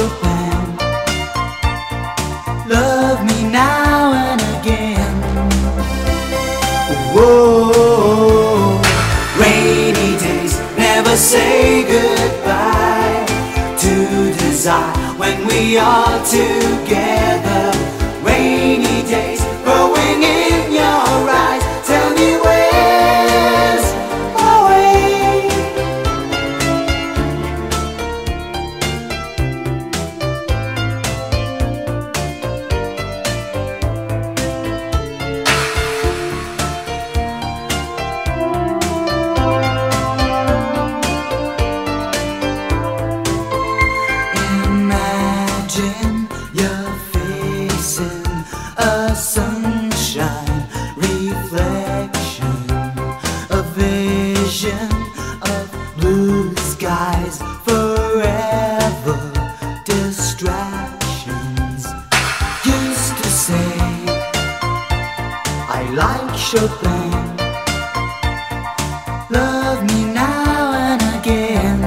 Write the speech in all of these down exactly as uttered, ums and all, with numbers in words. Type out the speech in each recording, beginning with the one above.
Chopin. Love me now and again. Whoa, rainy days never say goodbye to desire when we are together. Rainy days growing in your eyes. Tell me where's my way? Imagine you're facing a sunshine reflection, a vision of blue skies, forever distractions. Used to say I like Chopin. Love me now and again.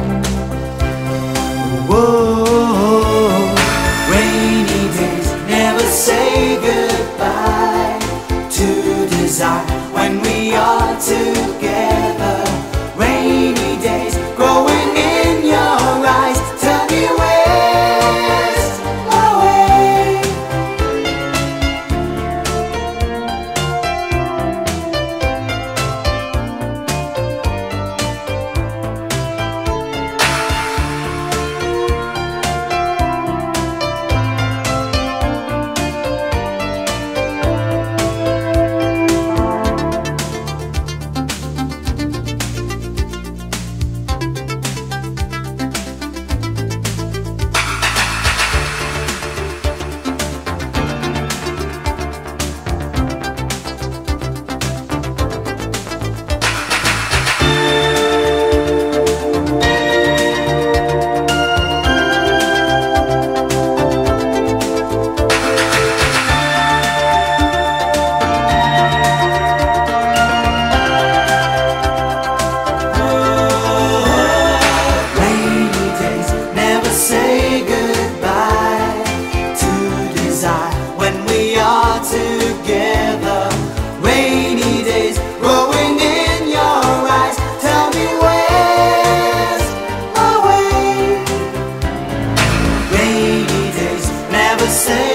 Whoa, rainy days never say goodbye to desire when we are together. Rainy days growing in your eyes. Tell me where's my way? Say goodbye to desire when we are together. Rainy days growing in your eyes. Tell me where's my way? Rainy days never say